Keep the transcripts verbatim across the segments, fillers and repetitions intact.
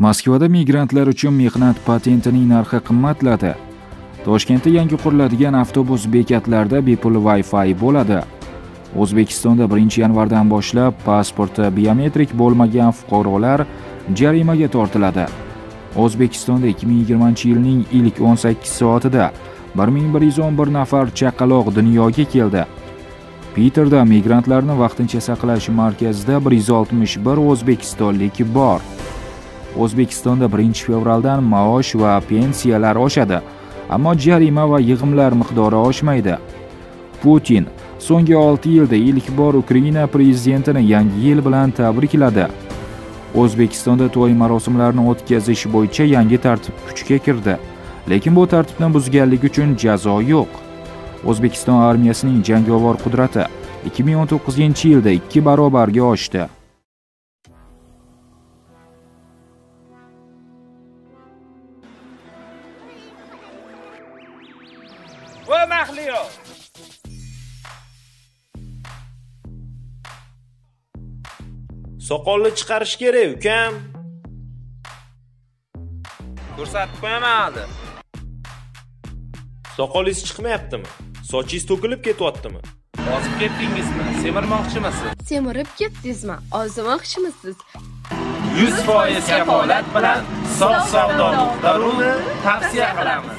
Moskvada migrantlar uchun mehnat patentining narxi qimmatladi. Toshkentda yangi quriladigan avtobus bekatlarida bepul Wi-Fi bo'ladi. O'zbekistonda birinchi yanvardan boshlab pasporti biometrik bo'lmagan fuqarolar jarimaga tortiladi. O'zbekistonda ikki ming yigirmanchi yilning ilk o'n sakkiz soatida bir ming bir yuz o'n bir nafar chaqaloq dunyoga keldi. Peterda migrantlarni vaqtincha saqlash markazida bir yuz oltmish bir o'zbekistonlik bor. O'zbekistonda birinchi fevraldan maosh va pensiyalar oshadi, ammo jarima va yig'imlar miqdori oshmaydi. Putin so'nggi olti yilda ilk bor Ukraina prezidentini yangi yil bilan tabrikladi. O'zbekistonda to'y marosimlarini o'tkazish bo'yicha yangi tartib kuchga kirdi, lekin bu tartibni buzganlik uchun jazo yo'q. O'zbekiston armiyasining jangovar qudrati ikki ming o'n to'qqizinchi yilda ikki barobarga oshdi. Va Mahliyo. Soqolni chiqarish kerak, ukam. Ko'rsatib qo'yaman hali. Soqolingiz chiqmayaptimi? Sochingiz to'kilib ketyaptimi? Ozib ketdingizmi? Semirmoqchimisiz? Semirib ketdingizmi? Ozmoqchimisiz? yuz foiz kafolat bilan Sof savdo.ru tavsiya qilamiz.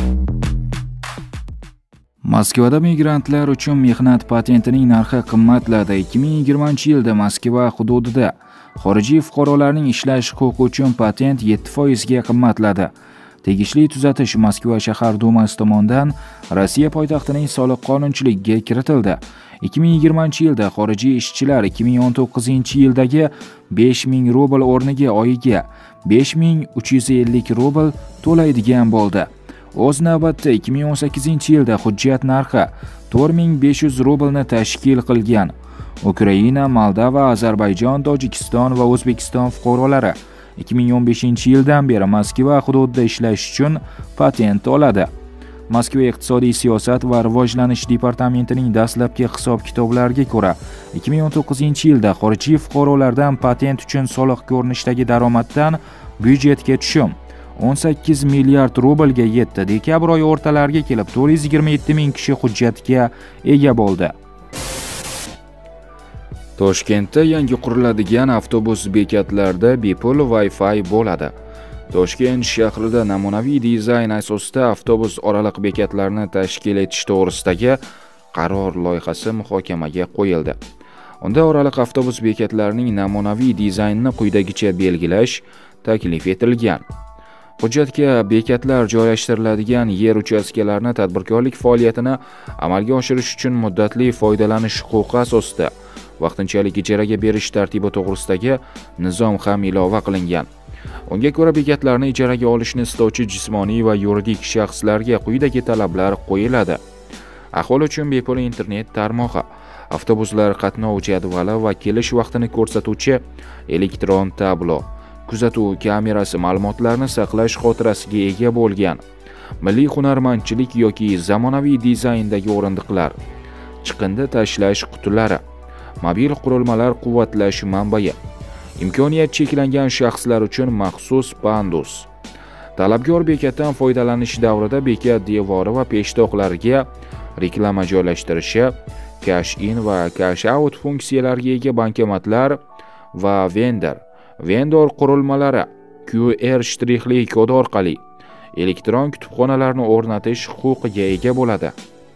Moskvada migrantlar uchun mehnat patentining narxi qimmatladi. ikki ming yigirmanchi yilda Moskva hududida xorijiy fuqarolarning ishlash huquqi uchun patent yetti foizga qimmatladi. Tegishli tuzatish Moskva shahar dumasi tomonidan Rossiya poytaxtining soliq qonunchiligiga kiritildi. ikki ming yigirmanchi yilda xorijiy ishchilar ikki ming o'n to'qqizinchi yildagi besh ming rubl o'rniga oyiga besh ming uch yuz ellik rubl to'laydigan bo'ldi. O'z navbatda ikki ming o'n sakkizinchi yilda hujjat narxi to'rt ming besh yuz rublni tashkil qilgan. Ukraina, Moldova, Ozarbayjon, Tojikiston va O'zbekiston fuqarolari ikki ming o'n beshinchi yildan beri Moskva hududida ishlash uchun patent oladi. Moskva iqtisodiy siyosat va rivojlanish departamentining dastlabki hisob-kitoblariga ko'ra, ikki ming o'n to'qqizinchi yilda xorijiy fuqarolardan patent uchun soliq ko'rinishidagi daromaddan byudjetga tushum o'n sakkiz milliard rublga yetdi. Dekabr oyi o'rtalariga kelib to'rt yuz yigirma yetti ming kishi hujjatga ega bo'ldi. Toshkentda yangi quriladigan avtobus bekatlarida bepul Wi-Fi bo'ladi. Toshkent shahrida namunaviy dizayn asosida avtobus oraliq bekatlarni tashkil etish to'g'risidagi qaror loyihasi muhokamaga qo'yildi. Unda oraliq avtobus bekatlarining namunaviy dizaynini quyidagicha belgilash taklif etilgan. Hujjatga bekatlar joylashtiriladigan yer uchastkalarini tadbirkorlik faoliyatini amalga oshirish uchun muddatli foydalanish huquqi asosida vaqtinchalik ijaraga berish tartibi to'g'risidagi nizom ham ilova qilingan. Unga ko'ra bekatlarni ijaraga olishni istovchi jismoniy va yuridik shaxslarga quyidagi talablar qo'yiladi. Aholi uchun bepul internet tarmog'i, avtobuslar qatnov jadvali va kelish vaqtini ko'rsatuvchi elektron tablo, kuzatuv kamerasi ma'lumotlarni saqlash xotirasiga ega bo'lgan, milliy hunarmandchilik yoki zamonaviy dizayndagi o'rindiqlar, chiqindi tashlash qutilari, mobil qurilmalar quvvatlash manbai, imkoniyat cheklangan shaxslar uchun maxsus pandus. Talabgor bekatdan foydalanish davrida bekat devori va peshtoqlariga reklama joylashtirishi, cash in va cash out funksiyalariga ega bankomatlar va vendor vendor qurilmalari Q R shtrixli kod orqali elektron kutubxonalarni o'rnatish huquqiga ega bo'ladi.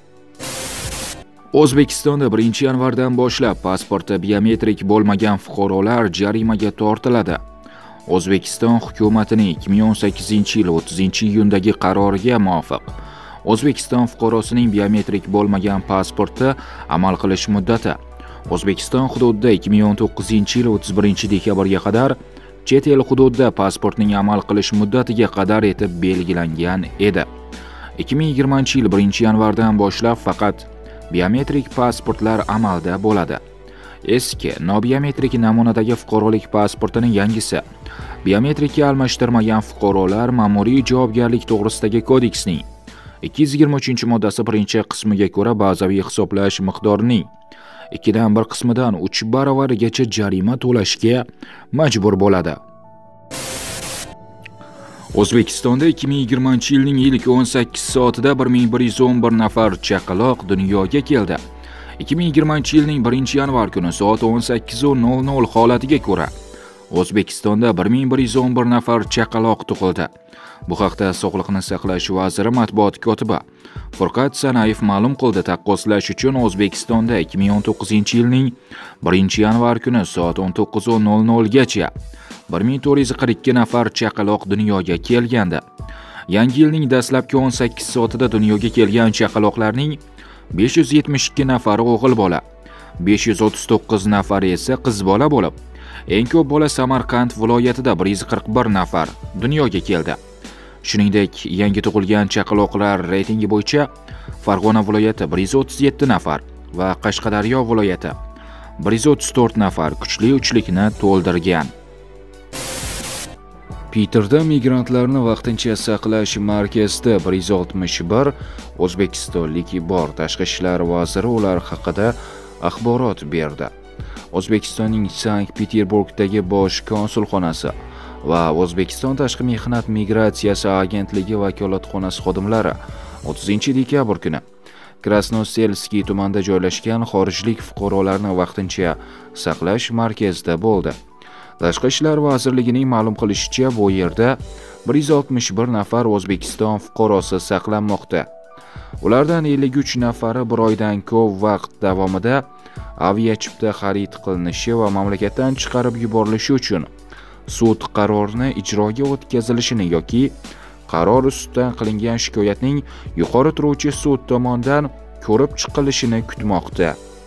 O'zbekistonda birinchi yanvardan boshlab pasporti biometrik bo'lmagan fuqarolar jarimaga tortiladi. O'zbekiston hukumatining ikki ming o'n sakkizinchi yil o'ttizinchi iyundagi qaroriga muvofiq O'zbekiston fuqarosining biometrik bo'lmagan pasporti amal qilish muddati O'zbekiston hududida ikki ming o'n to'qqizinchi yil o'ttiz birinchi dekabrga qadar, chet el hududida pasportning amal qilish muddatiga qadar etib belgilangan edi. ikki ming yigirmanchi yil birinchi yanvardan boshlab faqat biometrik pasportlar amalda bo'ladi. Eski, nobiometrik namunadagi fuqarolik pasportining yangisi, biometrikka almashtirmagan fuqarolar ma'muriy javobgarlik to'g'risidagi kodeksning ikki yuz yigirma uchinchi moddasi birinchi qismiga ko'ra bazaviy hisoblash miqdorining ikkidan bir qismidan uch baravarigacha jarima to'lashga majbur bo'ladi. O'zbekistonda ikki ming yigirmanchi yilning ilk o'n sakkiz soatida bir ming bir yuz o'n bir nafar chaqaloq dunyoga keldi. ikki ming yigirmanchi yilning birinchi yanvar kuni soat o'n sakkiz nol nol holatiga ko'ra O'zbekistonda bir ming bir yuz o'n bir nafar chaqaloq tug'ildi. Bu haqda Sog'liqni saqlash vaziri matbuot kotibi Furqat Sanayev ma'lum qildi. Taqqoslash uchun O'zbekistonda ikki ming o'n to'qqizinchi yilning birinchi yanvar kuni soat o'n to'qqiz nol nol gacha bir ming to'rt yuz qirq ikki nafar chaqaloq dunyoga kelgandi. Yangi yilning dastlabki o'n sakkiz soatida dunyoga kelgan chaqaloqlarning besh yuz yetmish ikki nafari o'g'il bola, besh yuz o'ttiz to'qqiz nafari esa qiz bola bo'lib, eng ko'p bola Samarqand viloyatida bir yuz qirq bir nafar dunyoga keldi. Shuningdek, yangi tug'ilgan chaqaloqlar reytingi bo'yicha Farg'ona viloyati bir yuz o'ttiz yetti nafar va Qashqadaryo viloyati bir yuz o'ttiz to'rt nafar kuchli uchlikni to'ldirgan. Peterda migrantlarni vaqtincha saqlash markazida bir yuz oltmish bir o'zbekistonlik bor. Tashqi ishlar vaziri ular haqida axborot berdi. O'zbekistonning Sankt-Peterburgdagi bosh konsulxonasi va O'zbekiston Tashqi mehnat migratsiyasi agentligi vakolatxonasi xodimlari o'ttizinchi dekabr kuni Krasnoselskiy tumanida joylashgan xorijlik fuqarolarni vaqtincha saqlash markazida bo'ldi. Tashqi ishlar vazirligining ma'lum qilishicha, bu yerda bir yuz oltmish bir nafar O'zbekiston fuqarosi saqlanmoqda. Ulardan ellik uch nafari bir oydan ko'p vaqt davomida aviachipta xarid qilinishi va mamlakatdan chiqarib yuborilishi uchun sud qarorini ijroga o'tkazilishini yoki qaror ustidan qilingan shikoyatning yuqori turuvchi sud tomonidan ko'rib chiqilishini kutmoqda.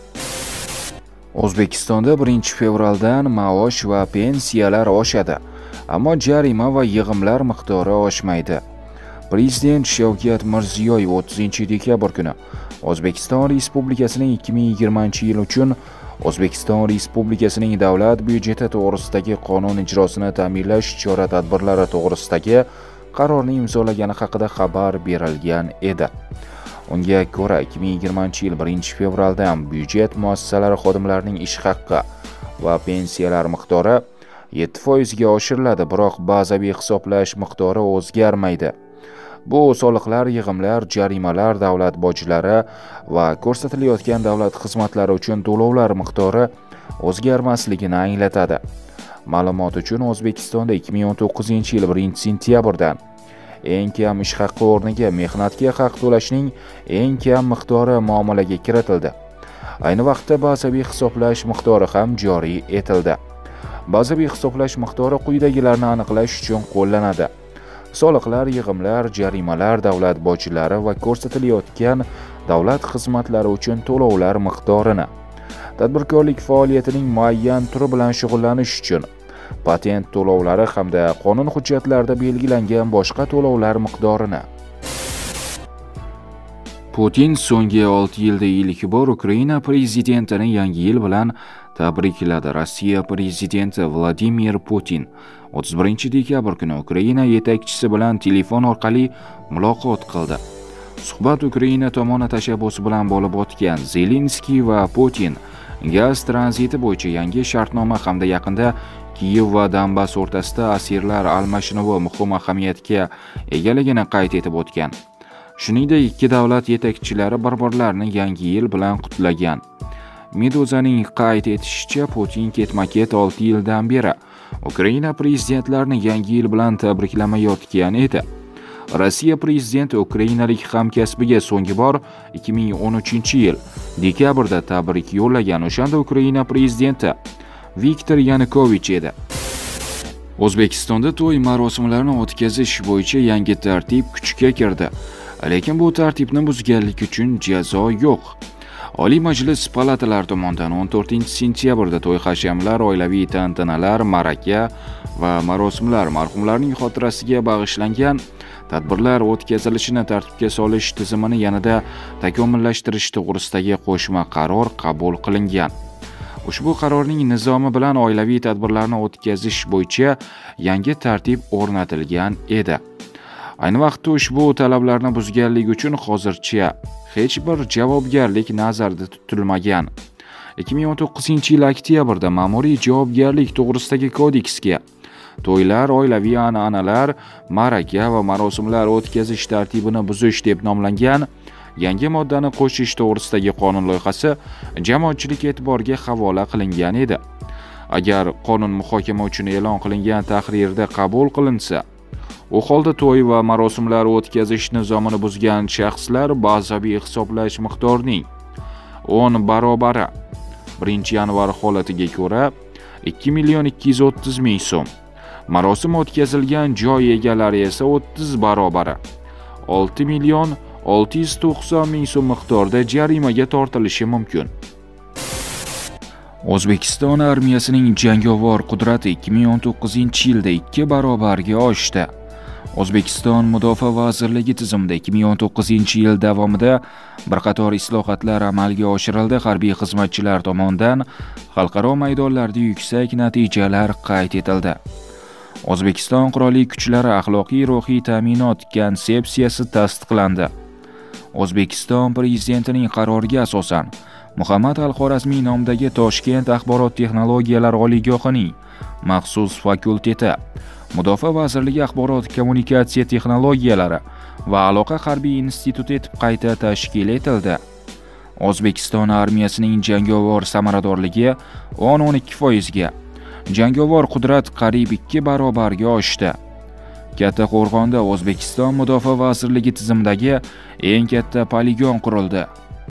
O'zbekistonda birinchi fevraldan maosh va pensiyalar oshadi, ammo jarima va yig'imlar miqdori oshmaydi. Prezident Shavkat Mirziyoyev o'ttizinchi dekabr kuni O'zbekiston Respublikasining ikki ming yigirmanchi yil uchun O'zbekiston Respublikasining davlat byudjeti to'g'risidagi qonun ijrosini ta'minlash chora-tadbirlari to'g'risidagi qarorni imzolagani haqida xabar berilgan edi. Unga ko'ra, ikki ming yigirmanchi yil birinchi fevraldan byudjet muassasalari xodimlarining ish haqqi va pensiyalar miqdori yetti foiz ga oshiriladi, biroq bazaviy hisoblash miqdori o'zgarmaydi. Bu soliqlar, yig'imlar, jarimalar, davlat bojlari va ko'rsatilayotgan davlat xizmatlari uchun to'lovlar miqdori o'zgarmasligini anglatadi. Ma'lumot uchun, O'zbekistonda ikki ming o'n to'qqizinchi yil birinchi sentyabrdan eng kam ish haqqi o'rniga mehnatga haq to'lashning eng kam miqdori muomalaga kiritildi. Ayni vaqtda bazaviy hisoblash miqdori ham joriy etildi. Bazaviy hisoblash miqdori quyidagilarni aniqlash uchun qo'llanadi: soliqlar, yig'imlar, jarimalar, davlat bojlari va ko'rsatilayotgan davlat xizmatlari uchun to'lovlar miqdorini, tadbirkorlik faoliyatining muayyan turi bilan shug'ullanish uchun patent to'lovlari hamda qonun hujjatlarida belgilangan boshqa to'lovlar miqdorini. Putin so'nggi olti yilda ilk bor Ukraina prezidentini yangi yil bilan tabrikladi. Rossiya prezidenti Vladimir Putin o'ttiz birinchi dekabr kuni Ukraina yetakchisi bilan telefon orqali muloqot qildi. Suhbat Ukraina tomoni tashabbusi bilan bo'lib o'tgan. Zelenskiy va Putin gaz tranziti bo'yicha yangi shartnoma hamda yaqinda Kiyev va Donbass o'rtasida asirlar almashinuvi muhim ahamiyatga egaligini qayd etib o'tgan. Shuningdek, ikki davlat yetakchilari bir-birlarini yangi yil bilan qutlagan. Meduzaning qayd etishicha, Putin ketma-ket olti yildan beri Ukraina prezidentlarini yangi yil bilan tabriklamayotgan edi. Rossiya prezidenti ukrainalik hamkasbiga so'nggi bor ikki ming o'n uchinchi yil dekabrda tabrik yo'llagan. O'shanda Ukraina prezidenti Viktor Yanukovich edi. O'zbekistonda to'y marosimlarini o'tkazish bo'yicha yangi tartib kuchga kirdi. Lekin bu tartibni buzganlik uchun jazo yo'q. Oliy Majlis palatalar tomonidan o'n to'rtinchi sentyabrda to'y hashamlar, oilaviy tantanalar, ma'raka va marosimlar, marhumlarning xotirasiga bag'ishlangan tadbirlar o'tkazilishini tartibga solish tizimini yanada takomillashtirish to'g'risidagi qo'shma qaror qabul qilingan. Ushbu qarorning nizomi bilan oilaviy tadbirlarni o'tkazish bo'yicha yangi tartib o'rnatilgan edi. Ayni vaqtda ushbu talablarni buzganlik uchun hozircha hech bir javobgarlik nazarda tutilmagan. ikki ming o'n to'qqizinchi yil oktyabrda ma'muriy javobgarlik to'g'risidagi kodeksga to'ylar, oilaviy an'analar, ma'raka va marosimlar o'tkazish tartibini buzish deb nomlangan yangi moddani qo'shish to'g'risidagi qonun loyihasi jamoatchilik e'tiboriga havola qilingan edi. Agar qonun muhokama uchun e'lon qilingan tahrirda qabul qilinsa, u holda to'y va marosimlar o'tkazish nizomini buzgan shaxslar bazaviy hisoblash miqdorining o'n barobari birinchi yanvar holatiga ko'ra ikki million ikki yuz o'ttiz ming so'm, marosim o'tkazilgan joy egalari esa o'ttiz barobari olti million olti yuz to'qson ming so'm miqdorida jarimaga tortilishi mumkin. O'zbekiston armiyasining jangovar qudrati ikki ming o'n to'qqizinchi yilda ikki barobarga oshdi. O'zbekiston Mudofaa vazirligi tizimida ikki ming o'n to'qqizinchi yil davomida bir qator islohotlar amalga oshirildi. Harbiy xizmatchilar tomonidan xalqaro maydonlarda yuksak natijalar qayd etildi. O'zbekiston Qurolli Kuchlari axloqiy ruhiy ta'minot konsepsiyasi tasdiqlandi. O'zbekiston prezidentining qaroriga asosan Muhammad Al-Xorazmiy nomidagi Toshkent axborot texnologiyalari oliygohining maxsus fakulteti Mudofaa vazirligi axborot kommunikatsiya texnologiyalari va aloqa harbiy instituti etib qayta tashkil etildi. O'zbekiston armiyasining jangovar samaradorligi o'n o'n ikki foizga, jangovar qudrat qariyb ikki barobarga oshdi. Kattaqo'rg'onda O'zbekiston Mudofaa vazirligi tizimidagi eng katta poligon qurildi.